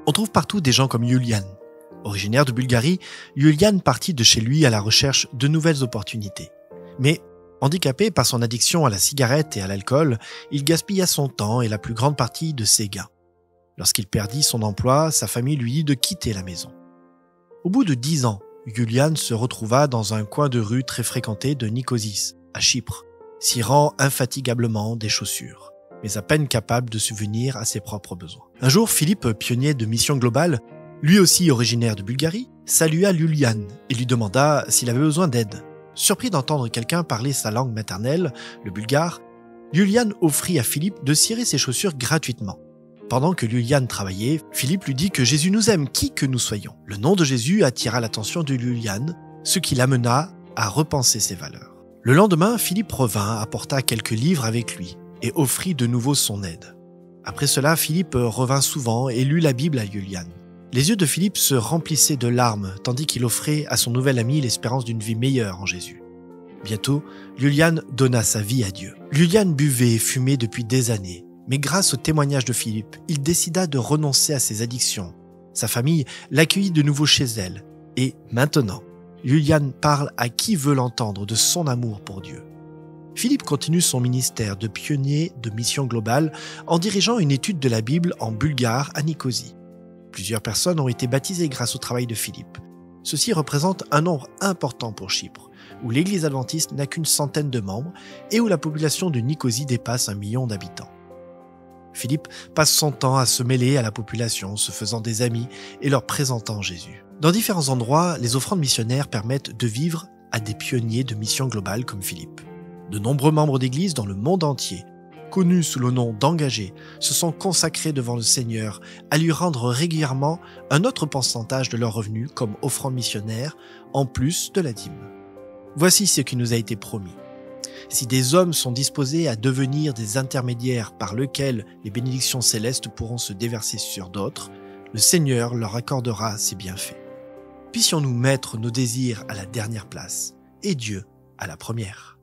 On trouve partout des gens comme Iulian. Originaire de Bulgarie, Iulian partit de chez lui à la recherche de nouvelles opportunités. Mais, handicapé par son addiction à la cigarette et à l'alcool, il gaspilla son temps et la plus grande partie de ses gains. Lorsqu'il perdit son emploi, sa famille lui dit de quitter la maison. Au bout de 10 ans, Iulian se retrouva dans un coin de rue très fréquenté de Nicosie, à Chypre, cirant infatigablement des chaussures, mais à peine capable de subvenir à ses propres besoins. Un jour, Philippe, pionnier de Mission Globale, lui aussi originaire de Bulgarie, salua Iulian et lui demanda s'il avait besoin d'aide. Surpris d'entendre quelqu'un parler sa langue maternelle, le bulgare, Iulian offrit à Philippe de cirer ses chaussures gratuitement. Pendant que Iulian travaillait, Philippe lui dit que Jésus nous aime, qui que nous soyons. Le nom de Jésus attira l'attention de Iulian, ce qui l'amena à repenser ses valeurs. Le lendemain, Philippe revint, apporta quelques livres avec lui et offrit de nouveau son aide. Après cela, Philippe revint souvent et lut la Bible à Iulian. Les yeux de Philippe se remplissaient de larmes, tandis qu'il offrait à son nouvel ami l'espérance d'une vie meilleure en Jésus. Bientôt, Iulian donna sa vie à Dieu. Iulian buvait et fumait depuis des années, mais grâce au témoignage de Philippe, il décida de renoncer à ses addictions. Sa famille l'accueillit de nouveau chez elle, et maintenant, Iulian parle à qui veut l'entendre de son amour pour Dieu. Philippe continue son ministère de pionnier de Mission Globale en dirigeant une étude de la Bible en bulgare à Nicosie. Plusieurs personnes ont été baptisées grâce au travail de Philippe. Ceci représente un nombre important pour Chypre, où l'Église adventiste n'a qu'une centaine de membres et où la population de Nicosie dépasse 1 million d'habitants. Philippe passe son temps à se mêler à la population, se faisant des amis et leur présentant Jésus. Dans différents endroits, les offrandes missionnaires permettent de vivre à des pionniers de Mission Globale comme Philippe. De nombreux membres d'église dans le monde entier, connus sous le nom d'engagés, se sont consacrés devant le Seigneur à lui rendre régulièrement un autre pourcentage de leurs revenus comme offrande missionnaire, en plus de la dîme. Voici ce qui nous a été promis. Si des hommes sont disposés à devenir des intermédiaires par lesquels les bénédictions célestes pourront se déverser sur d'autres, le Seigneur leur accordera ses bienfaits. Puissions-nous mettre nos désirs à la dernière place et Dieu à la première.